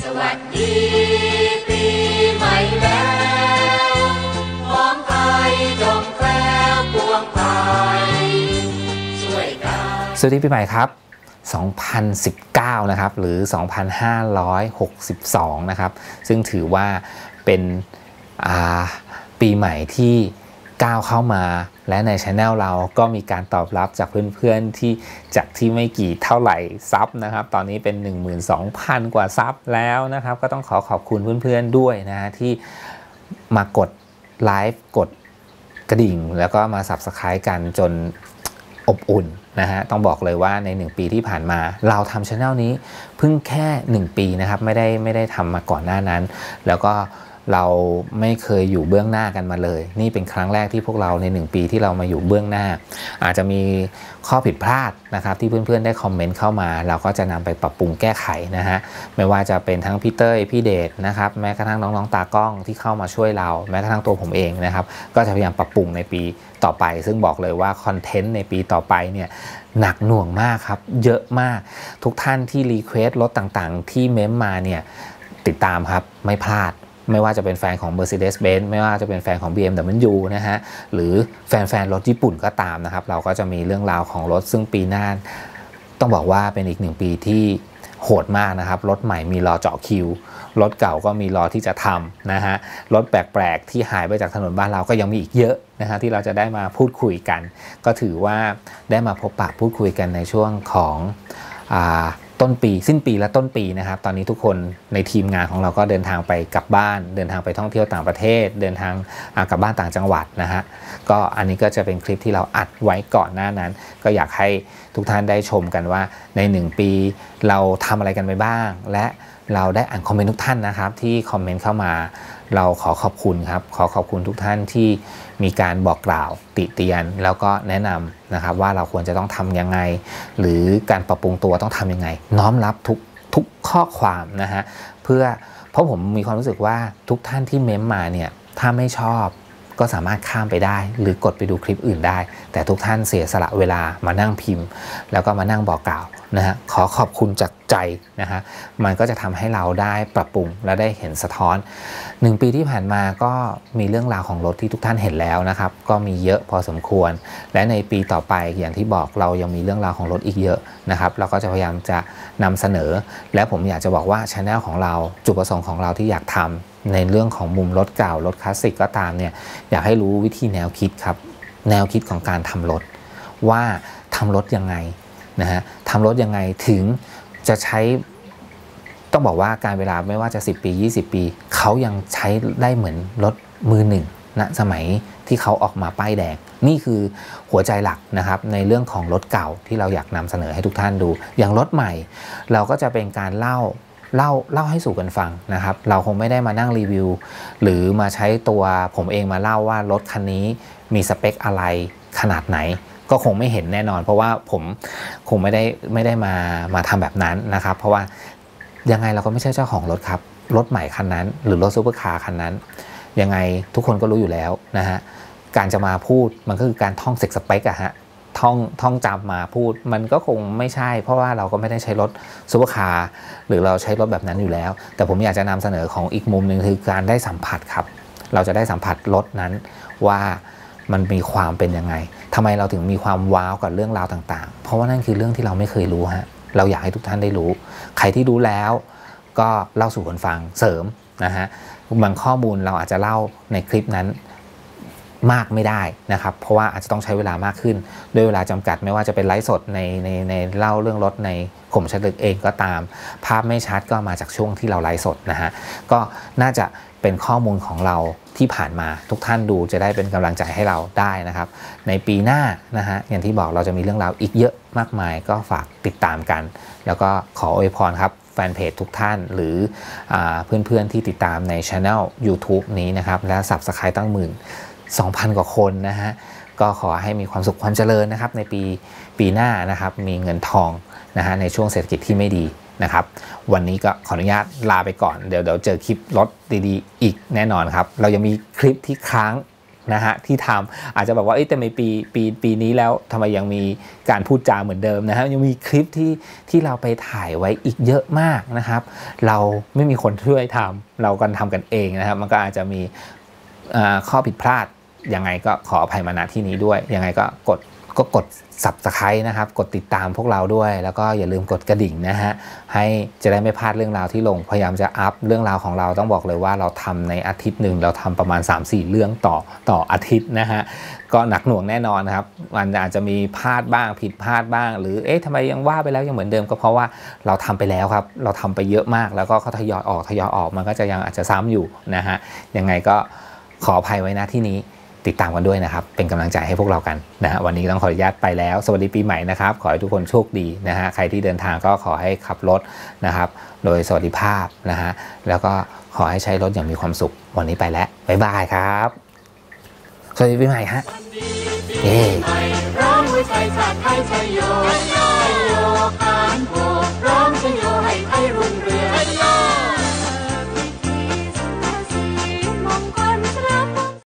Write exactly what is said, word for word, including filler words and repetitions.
วัสดีปีใหม่แล้วของไทยจงแคล้วปวงไทยช่วยกันสวัสดีปีใหม่ครับสองพันสิบเก้านะครับหรือสองพันห้าร้อยหกสิบสองนะครับซึ่งถือว่าเป็นปีใหม่ที่ก้าวเข้ามาและใน channel เราก็มีการตอบรับจากเพื่อนๆที่จากที่ไม่กี่เท่าไหร่ซับนะครับตอนนี้เป็น หนึ่งหมื่นสองพัน กว่าซับแล้วนะครับก็ต้องขอขอบคุณเพื่อนๆด้วยนะฮะที่มากดไลฟ์กดกระดิ่งแล้วก็มา Subscribe กันจนอบอุ่นนะฮะต้องบอกเลยว่าในหนึ่งปีที่ผ่านมาเราทำ channel นี้เพิ่งแค่หนึ่งปีนะครับไม่ได้ไม่ได้ทำมาก่อนหน้านั้นแล้วก็เราไม่เคยอยู่เบื้องหน้ากันมาเลยนี่เป็นครั้งแรกที่พวกเราในหนึ่งปีที่เรามาอยู่เบื้องหน้าอาจจะมีข้อผิดพลาดนะครับที่เพื่อนๆได้คอมเมนต์เข้ามาเราก็จะนำไปปรับปรุงแก้ไขนะฮะไม่ว่าจะเป็นทั้งพี่เต้ยพี่เดชนะครับแม้กระทั่งน้องๆตากล้องที่เข้ามาช่วยเราแม้กระทั่งตัวผมเองนะครับก็จะพยายามปรับปรุงในปีต่อไปซึ่งบอกเลยว่าคอนเทนต์ในปีต่อไปเนี่ยหนักหน่วงมากครับเยอะมากทุกท่านที่รีเควสรถต่างๆที่เม้มมาเนี่ยติดตามครับไม่พลาดไม่ว่าจะเป็นแฟนของ Mercedes-Benz ไม่ว่าจะเป็นแฟนของ บี เอ็ม ดับเบิลยู นะฮะหรือแฟนๆรถญี่ปุ่นก็ตามนะครับเราก็จะมีเรื่องราวของรถซึ่งปีหน้าต้องบอกว่าเป็นอีกหนึ่งปีที่โหดมากนะครับรถใหม่มีรอเจาะคิวรถเก่าก็มีรอที่จะทำนะฮะรถแปลกๆที่หายไปจากถนนบ้านเราก็ยังมีอีกเยอะนะฮะที่เราจะได้มาพูดคุยกันก็ถือว่าได้มาพบปะพูดคุยกันในช่วงของอ่าต้นปีสิ้นปีและต้นปีนะครับตอนนี้ทุกคนในทีมงานของเราก็เดินทางไปกลับบ้านเดินทางไปท่องเที่ยวต่างประเทศเดินทางกลับบ้านต่างจังหวัดนะฮะก็อันนี้ก็จะเป็นคลิปที่เราอัดไว้ก่อนหน้านั้นก็อยากให้ทุกท่านได้ชมกันว่าในหนึ่งปีเราทำอะไรกันไปบ้างและเราได้อ่านคอมเมนต์ทุกท่านนะครับที่คอมเมนต์เข้ามาเราขอขอบคุณครับขอขอบคุณทุกท่านที่มีการบอกกล่าวติเตียนแล้วก็แนะนำนะครับว่าเราควรจะต้องทำยังไงหรือการปรับปรุงตัวต้องทำยังไงน้อมรับทุกทุกข้อความนะฮะเพื่อเพราะผมมีความรู้สึกว่าทุกท่านที่เม้มมาเนี่ยถ้าไม่ชอบก็สามารถข้ามไปได้หรือกดไปดูคลิปอื่นได้แต่ทุกท่านเสียสละเวลามานั่งพิมพ์แล้วก็มานั่งบอกกล่าวนะฮะขอขอบคุณจากใจนะฮะมันก็จะทำให้เราได้ปรับปรุงและได้เห็นสะท้อนหนึ่งปีที่ผ่านมาก็มีเรื่องราวของรถที่ทุกท่านเห็นแล้วนะครับก็มีเยอะพอสมควรและในปีต่อไปอย่างที่บอกเรายังมีเรื่องราวของรถอีกเยอะนะครับเราก็จะพยายามจะนำเสนอและผมอยากจะบอกว่า channel ของเราจุดประสงค์ของเราที่อยากทำในเรื่องของมุมรถเก่ารถคลาสสิกก็ตามเนี่ยอยากให้รู้วิธีแนวคิดครับแนวคิดของการทำรถว่าทำรถยังไงนะฮะทำรถยังไงถึงจะใช้ต้องบอกว่าการเวลาไม่ว่าจะสิบปียี่สิบปีเขายังใช้ได้เหมือนรถมือหนึ่งณสมัยที่เขาออกมาป้ายแดงนี่คือหัวใจหลักนะครับในเรื่องของรถเก่าที่เราอยากนำเสนอให้ทุกท่านดูอย่างรถใหม่เราก็จะเป็นการเล่าเล่าเล่าให้สู่กันฟังนะครับเราคงไม่ได้มานั่งรีวิวหรือมาใช้ตัวผมเองมาเล่าว่ารถคันนี้มีสเปคอะไรขนาดไหนก็คงไม่เห็นแน่นอนเพราะว่าผมคงไม่ได้ไม่ได้มามาทำแบบนั้นนะครับเพราะว่ายังไงเราก็ไม่ใช่เจ้าของรถครับรถใหม่คันนั้นหรือรถซูเปอร์คาร์คันนั้นยังไงทุกคนก็รู้อยู่แล้วนะฮะการจะมาพูดมันก็คือการท่องเซ็กสเปคอะฮะท่องท่องจำมาพูดมันก็คงไม่ใช่เพราะว่าเราก็ไม่ได้ใช้รถซูเปอร์คาร์หรือเราใช้รถแบบนั้นอยู่แล้วแต่ผมอยากจะนำเสนอของอีกมุมหนึ่งคือการได้สัมผัสครับเราจะได้สัมผัสรถนั้นว่ามันมีความเป็นยังไงทำไมเราถึงมีความว้าวกับเรื่องราวต่างๆเพราะว่านั่นคือเรื่องที่เราไม่เคยรู้ฮะเราอยากให้ทุกท่านได้รู้ใครที่รู้แล้วก็เล่าสู่คนฟังเสริมนะฮะบางข้อมูลเราอาจจะเล่าในคลิปนั้นมากไม่ได้นะครับเพราะว่าอาจจะต้องใช้เวลามากขึ้นด้วยเวลาจำกัดไม่ว่าจะเป็นไลฟ์สดในในในเล่าเรื่องรถในคมชัดลึกเองก็ตามภาพไม่ชัดก็มาจากช่วงที่เราไลฟ์สดนะฮะก็น่าจะเป็นข้อมูลของเราที่ผ่านมาทุกท่านดูจะได้เป็นกำลังใจให้เราได้นะครับในปีหน้านะฮะอย่างที่บอกเราจะมีเรื่องราวอีกเยอะมากมายก็ฝากติดตามกันแล้วก็ขออวยพรครับแฟนเพจทุกท่านหรือเพื่อนๆที่ติดตามใน channel ยูทูบ นี้นะครับและ Subscribe ตั้งหมื่นสองพันกว่าคนนะฮะก็ขอให้มีความสุขความเจริญนะครับในปีปีหน้านะครับมีเงินทองนะฮะในช่วงเศรษฐกิจที่ไม่ดีนะครับวันนี้ก็ขออนุญาตลาไปก่อนเดี๋ยวเดี๋ยวเจอคลิปรถดีๆอีกแน่นอนครับเรายังมีคลิปที่ค้างนะฮะที่ทำอาจจะบอกว่าเอ้ยแต่ในปีปีปีนี้แล้วทำไมยังมีการพูดจาเหมือนเดิมนะฮะยังมีคลิปที่ที่เราไปถ่ายไว้อีกเยอะมากนะครับเราไม่มีคนช่วยทำเรากันทำกันเองนะครับมันก็อาจจะมีข้อผิดพลาดยังไงก็ขออภัยมาณที่นี้ด้วยยังไงก็กดก็กด ซับสไครบ์ นะครับกดติดตามพวกเราด้วยแล้วก็อย่าลืมกดกระดิ่งนะฮะให้จะได้ไม่พลาดเรื่องราวที่ลงพยายามจะอัพเรื่องราวของเราต้องบอกเลยว่าเราทำในอาทิตย์หนึ่งเราทำประมาณ สามสี่ เรื่องต่อต่ออาทิตย์นะฮะก็หนักหน่วงแน่นอนนะครับมันอาจจะมีพลาดบ้างผิดพลาดบ้างหรือเอ๊ะทำไมยังว่าไปแล้วยังเหมือนเดิมก็เพราะว่าเราทำไปแล้วครับเราทำไปเยอะมากแล้วก็เขาทยอยออกทยอยออกมันก็จะยังอาจจะซ้ำอยู่นะฮะยังไงก็ขออภัยไว้นะที่นี้ติดตามกันด้วยนะครับเป็นกำลังใจให้พวกเรากันนะฮะวันนี้ต้องขออนุญาตไปแล้วสวัสดีปีใหม่นะครับขอให้ทุกคนโชคดีนะฮะใครที่เดินทางก็ขอให้ขับรถนะครับโดยสวัสดิภาพนะฮะแล้วก็ขอให้ใช้รถอย่างมีความสุขวันนี้ไปแล้วบ๊ายบายครับสวัสดีปีใหม่ฮะเย้